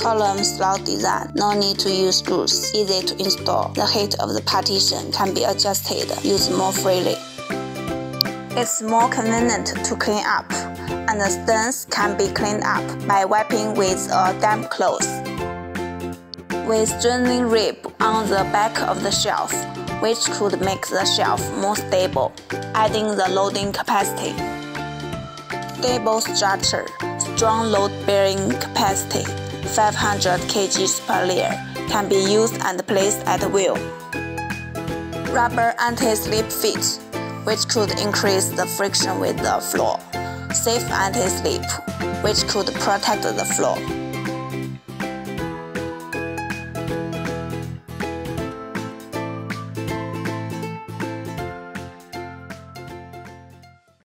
Column slot design, no need to use screws, easy to install. The height of the partition can be adjusted, used more freely. It's more convenient to clean up, and the stones can be cleaned up by wiping with a damp cloth. With straining rib on the back of the shelf, which could make the shelf more stable, adding the loading capacity. Stable structure, strong load-bearing capacity, 500 kg per layer, can be used and placed at will. Rubber anti-slip feet, which could increase the friction with the floor. Safe anti-slip, which could protect the floor.